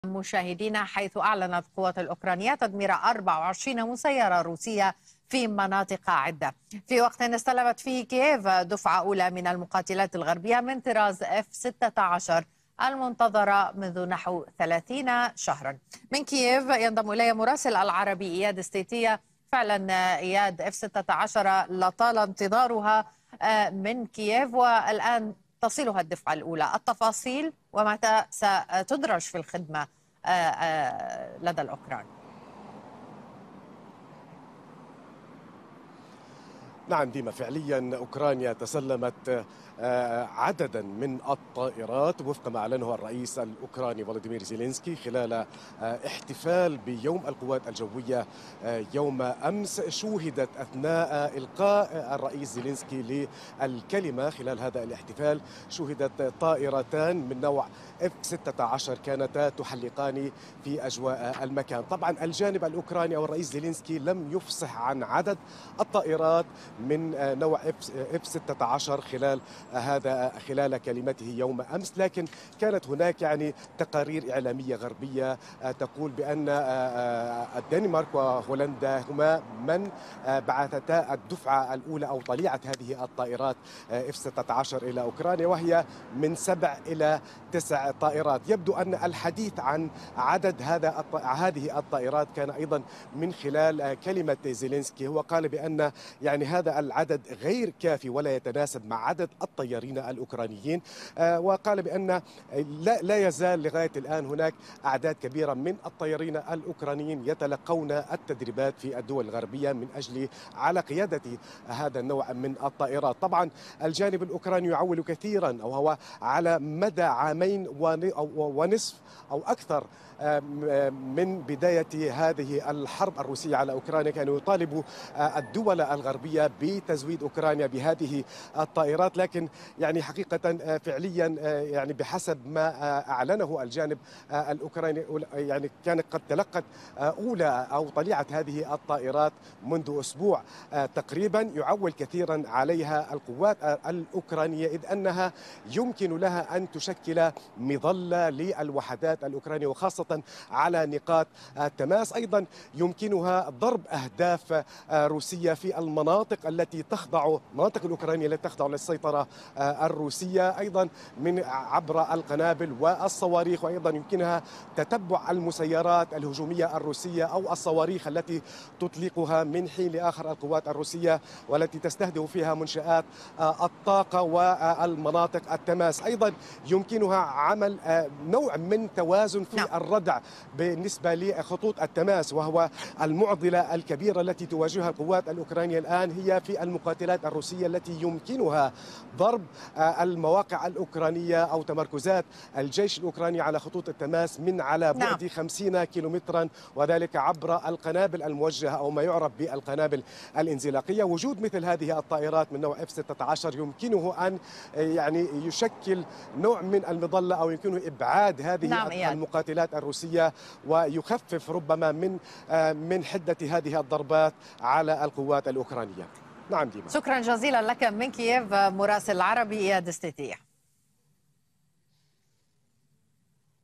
مشاهدينا، حيث أعلنت القوات الأوكرانية تدمير 24 مسيرة روسية في مناطق عدة، في وقت استلمت فيه كييف دفعة أولى من المقاتلات الغربية من طراز F-16 المنتظرة منذ نحو 30 شهرا. من كييف ينضم إلي مراسل العربي إياد ستيتية. فعلا إياد، F-16 لطال انتظارها من كييف، والآن تصلها الدفعة الأولى. التفاصيل ومتى ستدرج في الخدمة لدى الأوكران؟ نعم ديما، فعليا أوكرانيا تسلمت عددا من الطائرات وفق ما أعلنه الرئيس الأوكراني فولوديمير زيلينسكي خلال احتفال بيوم القوات الجوية يوم أمس. شوهدت أثناء إلقاء الرئيس زيلينسكي للكلمة خلال هذا الاحتفال، شوهدت طائرتان من نوع F-16 كانتا تحلقان في أجواء المكان. طبعا الجانب الأوكراني أو الرئيس زيلينسكي لم يفصح عن عدد الطائرات من نوع F-16 خلال كلمته يوم أمس، لكن كانت هناك تقارير إعلامية غربية تقول بأن الدنمارك وهولندا هما من بعثتا الدفعة الأولى أو طليعة هذه الطائرات F-16 إلى أوكرانيا، وهي من 7 إلى 9 طائرات. يبدو أن الحديث عن عدد هذه الطائرات كان أيضا من خلال كلمة زيلينسكي. هو قال بأن هذا العدد غير كافي ولا يتناسب مع عدد الطيارين الأوكرانيين، وقال بأن لا يزال لغاية الآن هناك أعداد كبيرة من الطيارين الأوكرانيين يتلقون التدريبات في الدول الغربية من أجل على قيادة هذا النوع من الطائرات. طبعا الجانب الأوكراني يعول كثيرا، أو هو على مدى عامين ونصف أو أكثر من بداية هذه الحرب الروسية على أوكرانيا، كانوا يطالبوا الدول الغربية بتزويد أوكرانيا بهذه الطائرات، لكن حقيقة فعليا بحسب ما أعلنه الجانب الأوكراني كانت قد تلقت أولى أو طليعة هذه الطائرات منذ أسبوع تقريبا. يعول كثيرا عليها القوات الأوكرانية، إذ أنها يمكن لها أن تشكل مظلة للوحدات الأوكرانية، وخاصة على نقاط التماس. أيضا يمكنها ضرب أهداف روسية في المناطق المناطق الأوكرانية التي تخضع للسيطرة الروسية، أيضا عبر القنابل والصواريخ، وأيضا يمكنها تتبع المسيرات الهجومية الروسية أو الصواريخ التي تطلقها من حين لآخر القوات الروسية، والتي تستهدف فيها منشآت الطاقة والمناطق التماس. أيضا يمكنها عمل نوع من توازن في الردع بالنسبة لخطوط التماس، وهو المعضلة الكبيرة التي تواجهها القوات الأوكرانية الآن، هي في المقاتلات الروسية التي يمكنها ضرب المواقع الأوكرانية أو تمركزات الجيش الأوكراني على خطوط التماس من على بعد 50 كيلومترا، وذلك عبر القنابل الموجهة أو ما يعرف بالقنابل الانزلاقية. وجود مثل هذه الطائرات من نوع F-16 يمكنه أن يشكل نوع من المظلة، أو يمكنه إبعاد هذه المقاتلات الروسية ويخفف ربما من حدة هذه الضربات على القوات الأوكرانية. نعم ديما، شكرا جزيلا لك من كييف مراسل العربي إياد ستيتية.